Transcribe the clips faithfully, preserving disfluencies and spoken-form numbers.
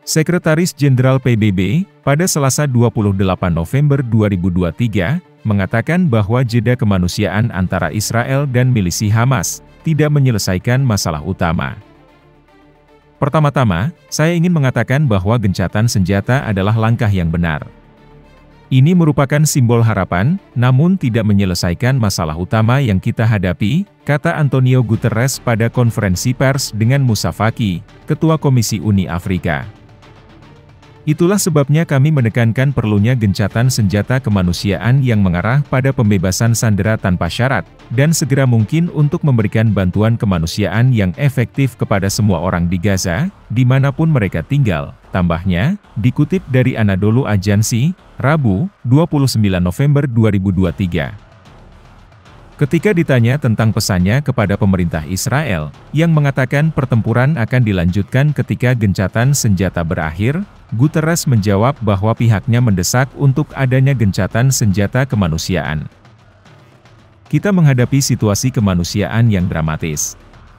Sekretaris Jenderal P B B, pada Selasa dua puluh delapan November dua ribu dua puluh tiga, mengatakan bahwa jeda kemanusiaan antara Israel dan milisi Hamas tidak menyelesaikan masalah utama. Pertama-tama, saya ingin mengatakan bahwa gencatan senjata adalah langkah yang benar. Ini merupakan simbol harapan, namun tidak menyelesaikan masalah utama yang kita hadapi, kata Antonio Guterres pada konferensi pers dengan Moussa Faki, Ketua Komisi Uni Afrika. Itulah sebabnya kami menekankan perlunya gencatan senjata kemanusiaan yang mengarah pada pembebasan sandera tanpa syarat, dan segera mungkin untuk memberikan bantuan kemanusiaan yang efektif kepada semua orang di Gaza, dimanapun mereka tinggal, tambahnya, dikutip dari Anadolu Ajansi, Rabu, dua puluh sembilan November dua ribu dua puluh tiga. Ketika ditanya tentang pesannya kepada pemerintah Israel, yang mengatakan pertempuran akan dilanjutkan ketika gencatan senjata berakhir, Guterres menjawab bahwa pihaknya mendesak untuk adanya gencatan senjata kemanusiaan. Kita menghadapi situasi kemanusiaan yang dramatis.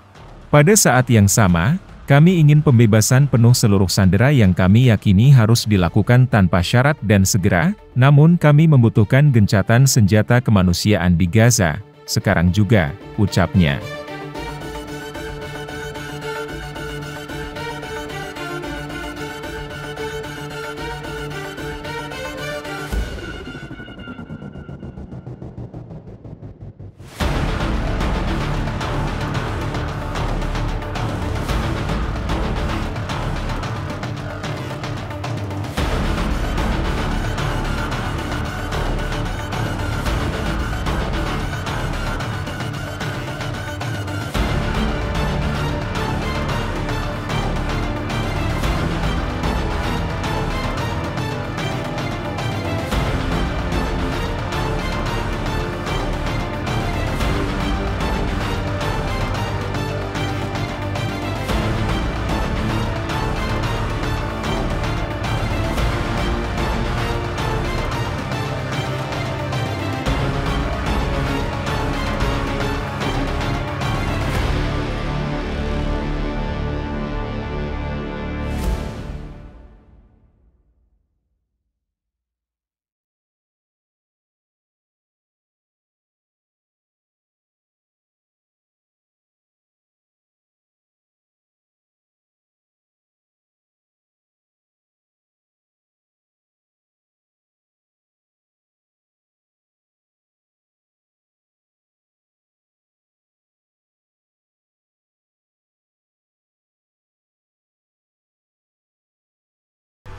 Pada saat yang sama, kami ingin pembebasan penuh seluruh sandera yang kami yakini harus dilakukan tanpa syarat dan segera, namun kami membutuhkan gencatan senjata kemanusiaan di Gaza, sekarang juga, ucapnya.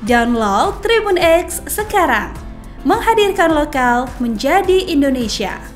Download Tribun X sekarang, menghadirkan lokal menjadi Indonesia.